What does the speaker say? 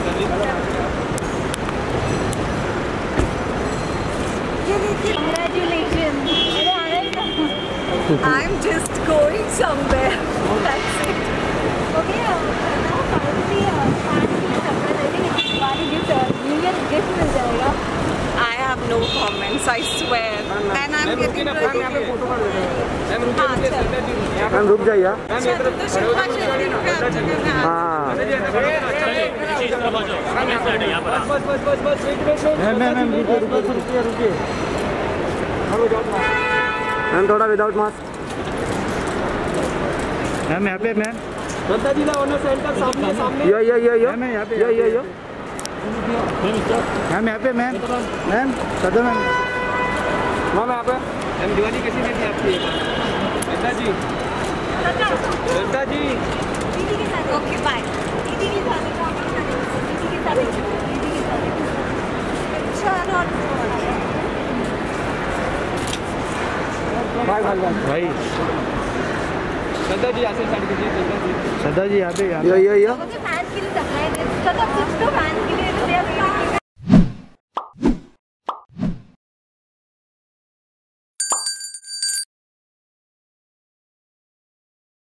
I'm just going somewhere. That's it. Okay, now finally New Year gift मिल जाएगा. I have no comments. I swear. And I'm getting ready. Ma'am रुक जाइए. हाँ. Ma'am रुकिए. Ma'am थोड़ा without mask. Ma'am यहाँ पे ma'am. Shraddha ji honour centre सामने सामने. मैम यहाँ पे. मैम यहाँ पे ma'am. Ma'am Shraddha ma'am. Ma'am यहाँ पे. मैम दिवाली कैसी थी आपकी? श्रद्धा जी. श्रद्धा जी. दीदी के साथ. Okay bye. दीदी के साथ. दीदी के साथ. अच्छा नॉट. भाई श्रद्धा जी ऐसे साइड कीजिए. श्रद्धा जी यहाँ पे. फैंस के लिए सप्लाई. फैंस के लिए